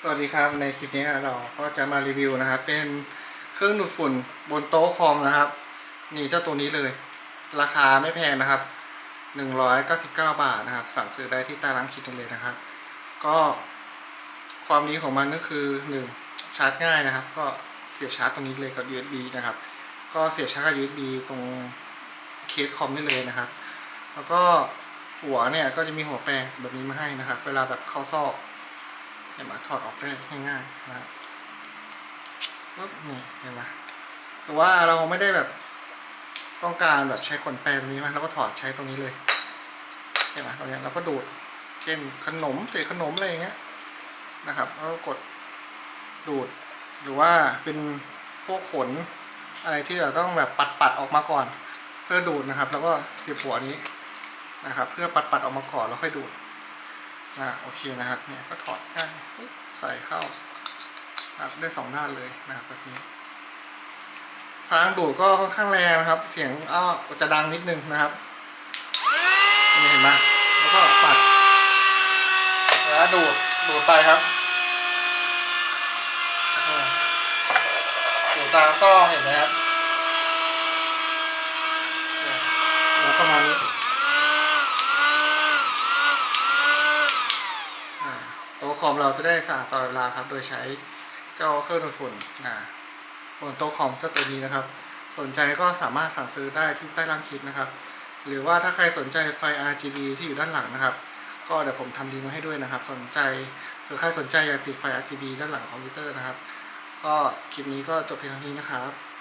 สวัสดีครับในคลิปนี้เราก็จะมารีวิวนะครับเป็นเครื่องดูดฝุ่นบนโต๊ะคอมนะครับนี่เจ้าตัวนี้เลยราคาไม่แพงนะครับ199 บาทนะครับสั่งซื้อได้ที่ใต้ร้านคลิปเลยนะครับก็ความดีของมันก็คือ1ชาร์จง่ายนะครับก็เสียบชาร์จตรงนี้เลยกับ USB นะครับก็เสียบชาร์จกับ USB ตรงเคสคอมได้เลยนะครับแล้วก็หัวเนี่ยก็จะมีหัวแปรงแบบนี้มาให้นะครับเวลาแบบเข้าซอกเห็นไหมถอดออกได้ง่ายๆนะครับปุ๊บนี่เห็นไหมสมมติว่าเราไม่ได้แบบต้องการแบบใช้ขนแปรงตรงนี้มาเราก็ถอดใช้ตรงนี้เลยเห็นไหมเราเนี่ยเราก็ดูดเช่นขนมเศษขนมอะไรอย่างเงี้ยนะครับแล้วก็กดดูดหรือว่าเป็นพวกขนอะไรที่เราต้องแบบปัดออกมาก่อนเพื่อดูดนะครับแล้วก็เสียบหัวนี้นะครับเพื่อปัดออกมาก่อนแล้วค่อยดูดโอเคนะครับเนี่ยก็ถอดง่ายใส่เข้าได้2 ด้านเลยนะครับแบบนี้พลังดูดก็ค่อนข้างแรงนะครับเสียงจะดังนิดนึงนะครับนี่เห็นไหมแล้วก็ปัดแล้วดูดไปครับดูดตามซ่อเห็นไหมครับแล้วประมาณนี้โต๊ะคอมเราจะได้สะอาดตลอดเวลาครับโดยใช้เจ้าเครื่องดูดฝุ่นบนโต๊ะคอมเจ้าตัวนี้นะครับสนใจก็สามารถสั่งซื้อได้ที่ใต้ล่างคลิปนะครับหรือว่าถ้าใครสนใจไฟ RGB ที่อยู่ด้านหลังนะครับก็เดี๋ยวผมทำลิงก์ไว้ให้ด้วยนะครับสนใจหรือใครสนใจอยากติดไฟ RGB ด้านหลังคอมพิวเตอร์นะครับก็คลิปนี้ก็จบเพียงเท่านี้นะครับ